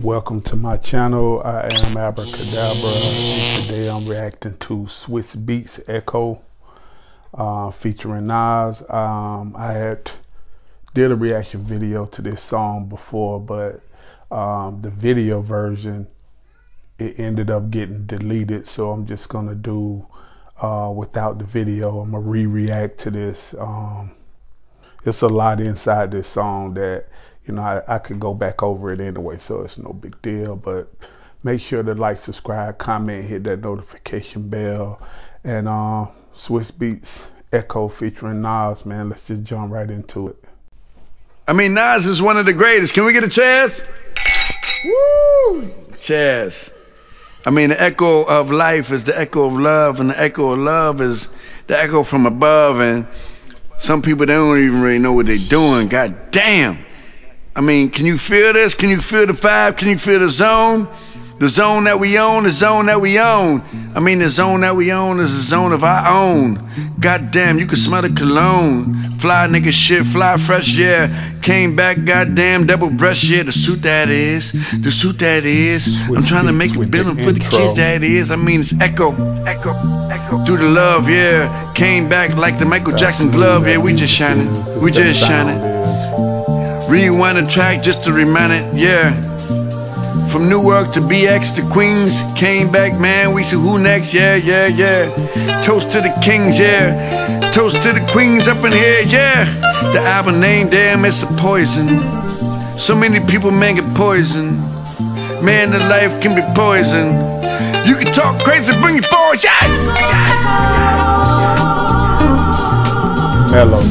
Welcome to my channel. I am Abracadabra. Today I'm reacting to Swizz Beatz Echo featuring Nas. I did a reaction video to this song before, but the video version, it ended up getting deleted, so I'm just gonna do without the video. I'm gonna react to this. It's a lot inside this song that, you know, I could go back over it anyway, so it's no big deal. But make sure to like, subscribe, comment, hit that notification bell. And Swizz Beatz Echo featuring Nas, man. Let's just jump right into it. I mean, Nas is one of the greatest. Can we get a cheers? Woo! Cheers. I mean, the echo of life is the echo of love, and the echo of love is the echo from above. And some people, they don't even really know what they're doing. God damn. I mean, can you feel this? Can you feel the vibe? Can you feel the zone? The zone that we own, the zone that we own. I mean, the zone that we own is the zone of our own. Goddamn, you can smell the cologne. Fly nigga shit, fly fresh, yeah. Came back, goddamn, double breast, yeah. The suit that is, the suit that is. I'm trying to make a billing for the kids that is. I mean, it's echo, echo, echo. Through the love, yeah. Came back like the Michael Jackson glove, yeah. We just shining, we just shining. Rewind the track just to remind it, yeah. From Newark to BX to Queens, came back, man, we see who next, yeah, yeah, yeah. Toast to the kings, yeah. Toast to the queens up in here, yeah. The album name, damn, it's a poison. So many people, man, get poisoned. Man, the life can be poison. You can talk crazy, bring your boys, yeah. Mellow.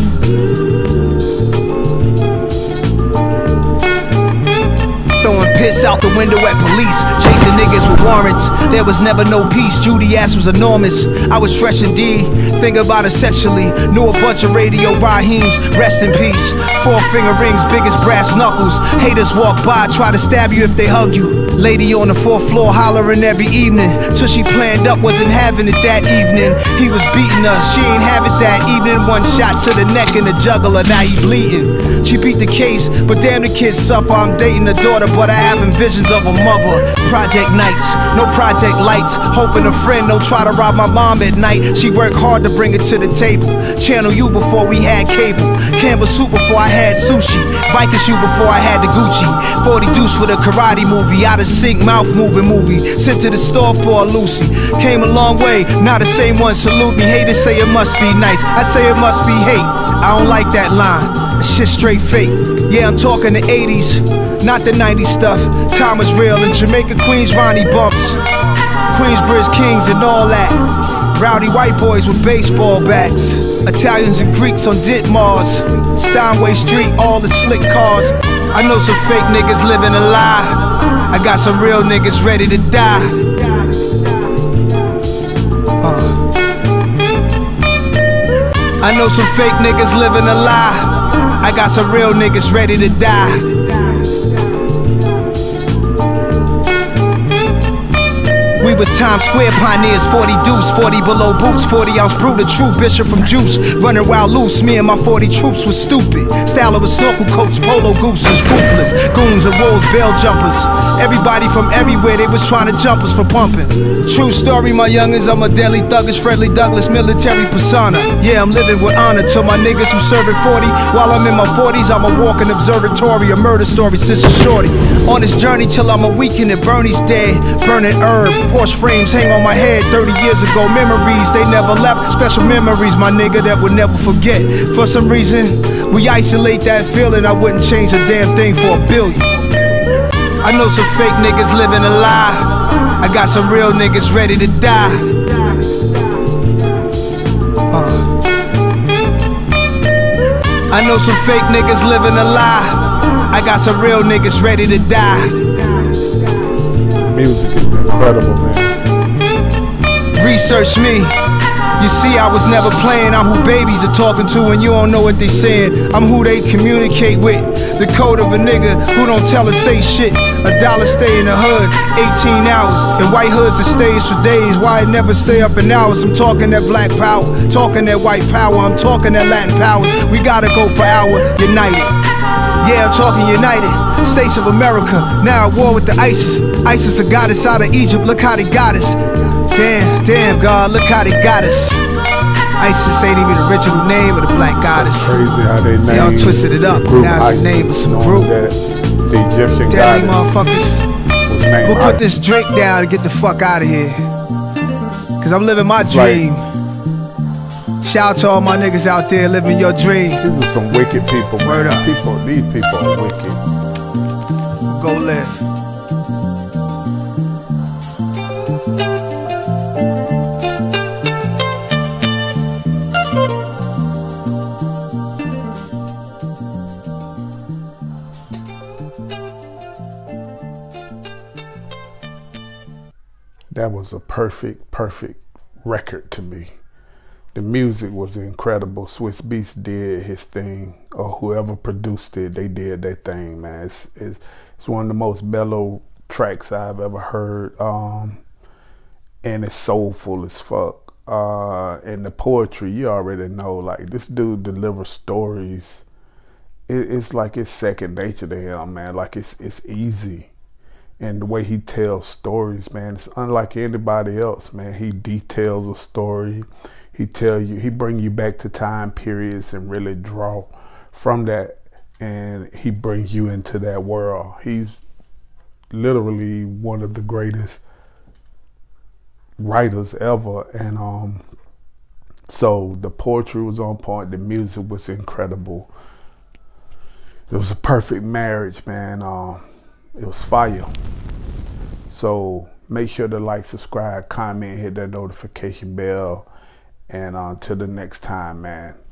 Throwing piss out the window at police, chasing niggas with warrants. There was never no peace, Judy ass was enormous. I was fresh indeed, think about it sexually. Knew a bunch of radio Raheems, rest in peace. 4-finger rings, biggest brass knuckles. Haters walk by, try to stab you if they hug you. Lady on the 4th floor hollering every evening, till she planned up, wasn't having it that evening. He was beating her, she ain't have it that evening. One shot to the neck and the jugular, now he bleeding. She beat the case, but damn the kid suffer. I'm dating the daughter, but I having visions of a mother. Project nights, no project lights. Hoping a friend don't try to rob my mom at night. She worked hard to bring it to the table. Channel U before we had cable. Campbell soup before I had sushi. Viking shoe before I had the Gucci. 40 deuce for the karate movie. Out of sync, mouth moving movie. Sent to the store for a Lucy. Came a long way, now the same one salute me. Haters say it must be nice, I say it must be hate. I don't like that line, that shit straight fake. Yeah, I'm talking the 80s, not the 90s stuff. Time was real in Jamaica, Queens, Ronnie bumps. Queensbridge Kings and all that. Rowdy white boys with baseball bats. Italians and Greeks on Ditmars. Steinway Street, all the slick cars. I know some fake niggas living a lie. I got some real niggas ready to die. I know some fake niggas living a lie. I got some real niggas ready to die. We was Times Square pioneers, 40 deuce, 40 below boots, 40 ounce brew, the true bishop from Juice. Running wild loose, me and my 40 troops was stupid. Style of a snorkel coats, polo gooses, ruthless. Goons and wolves, bail jumpers. Everybody from everywhere, they was trying to jump us for pumping. True story, my youngins, I'm a deadly thuggish, Fredley Douglass, military persona. Yeah, I'm living with honor to my niggas who serving 40. While I'm in my 40s, I'm a walking observatory, a murder story since a shorty. On this journey till I'm a weekend and Bernie's dead. Burning herb, Porsche frames hang on my head 30 years ago. Memories, they never left. Special memories, my nigga, that would never forget. For some reason, we isolate that feeling. I wouldn't change a damn thing for $1 billion. I know some fake niggas living a lie. I got some real niggas ready to die. I know some fake niggas living a lie. I got some real niggas ready to die. Music is incredible, man. Research me. You see, I was never playing. I'm who babies are talking to and you don't know what they saying. I'm who they communicate with. The code of a nigga who don't tell or say shit. $1 stay in the hood, 18 hours. In white hoods it stays for days. Why it never stay up in hours? I'm talking that black power, talking that white power. I'm talking that Latin powers. We gotta go for our united. Yeah, I'm talking united. States of America, now at war with the ISIS. ISIS a goddess out of Egypt, look how they got us. Damn, damn, God, look how they got us. ISIS ain't even the original name of the black goddess. Crazy how they named. They all twisted it up. Now it's the name of some group. The Egyptian Deadly goddess motherfuckers. We'll put this drink down and get the fuck out of here. Cause I'm living my dream. Shout out to all my niggas out there living your dream. These are some wicked people. Word up. These people are wicked. Go live. That was a perfect record to me. The music was incredible. Swizz Beatz did his thing, or whoever produced it, they did their thing, man. It's one of the most mellow tracks I've ever heard, and it's soulful as fuck. And the poetry, you already know, like, this dude delivers stories. It's like it's second nature to him, man. Like it's easy. And the way he tells stories, man, it's unlike anybody else, man. He details a story. He bring you back to time periods and really draw from that, and he brings you into that world. He's literally one of the greatest writers ever, and so the poetry was on point. The music was incredible. It was a perfect marriage, man. It was fire. So make sure to like, subscribe, comment, hit that notification bell. And until the next time, man.